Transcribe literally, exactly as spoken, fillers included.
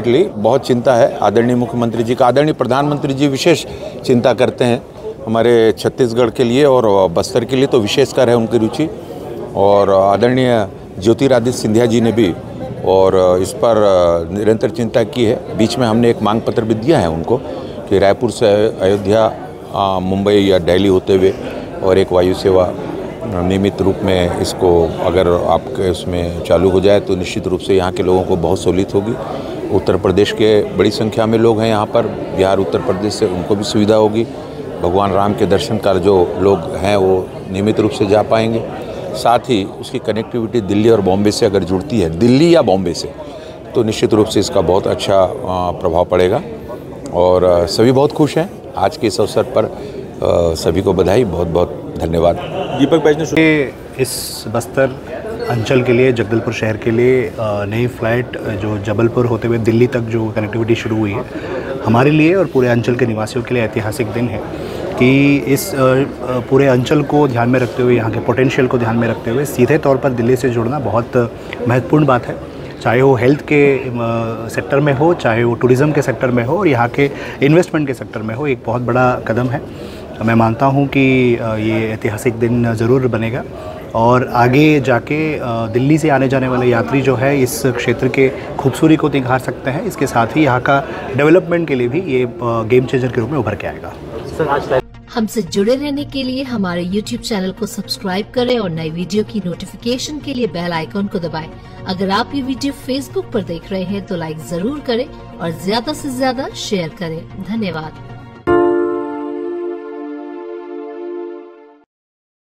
बहुत चिंता है आदरणीय मुख्यमंत्री जी का। आदरणीय प्रधानमंत्री जी विशेष चिंता करते हैं हमारे छत्तीसगढ़ के लिए और बस्तर के लिए, तो विशेषकर है उनकी रुचि। और आदरणीय ज्योतिरादित्य सिंधिया जी ने भी और इस पर निरंतर चिंता की है। बीच में हमने एक मांग पत्र भी दिया है उनको कि रायपुर से अयोध्या, मुंबई या दिल्ली होते हुए और एक वायु सेवा नियमित रूप में इसको अगर आपके उसमें चालू हो जाए तो निश्चित रूप से यहाँ के लोगों को बहुत सहूलियत होगी। उत्तर प्रदेश के बड़ी संख्या में लोग हैं यहाँ पर, बिहार उत्तर प्रदेश से, उनको भी सुविधा होगी। भगवान राम के दर्शन का जो लोग हैं वो नियमित रूप से जा पाएंगे। साथ ही उसकी कनेक्टिविटी दिल्ली और बॉम्बे से अगर जुड़ती है, दिल्ली या बॉम्बे से, तो निश्चित रूप से इसका बहुत अच्छा प्रभाव पड़ेगा और सभी बहुत खुश हैं। आज के इस अवसर पर सभी को बधाई, बहुत बहुत धन्यवाद। दीपक बैज ने इस बस्तर अंचल के लिए, जगदलपुर शहर के लिए नई फ़्लाइट जो जबलपुर होते हुए दिल्ली तक जो कनेक्टिविटी शुरू हुई है, हमारे लिए और पूरे अंचल के निवासियों के लिए ऐतिहासिक दिन है कि इस पूरे अंचल को ध्यान में रखते हुए, यहाँ के पोटेंशियल को ध्यान में रखते हुए सीधे तौर पर दिल्ली से जुड़ना बहुत महत्वपूर्ण बात है। चाहे वो हेल्थ के सेक्टर में हो, चाहे वो टूरिज़्म के सेक्टर में हो और यहाँ के इन्वेस्टमेंट के सेक्टर में हो, एक बहुत बड़ा कदम है। मैं मानता हूँ कि ये ऐतिहासिक दिन ज़रूर बनेगा और आगे जाके दिल्ली से आने जाने वाले यात्री जो है इस क्षेत्र के खूबसूरती को निखार सकते हैं। इसके साथ ही यहाँ का डेवलपमेंट के लिए भी ये गेम चेंजर के रूप में उभर के आएगा। हमसे जुड़े रहने के लिए हमारे यूट्यूब चैनल को सब्सक्राइब करें और नई वीडियो की नोटिफिकेशन के लिए बेल आइकॉन को दबाएं। अगर आप ये वीडियो फेसबुक पर देख रहे हैं तो लाइक जरूर करें और ज्यादा से ज्यादा शेयर करें। धन्यवाद।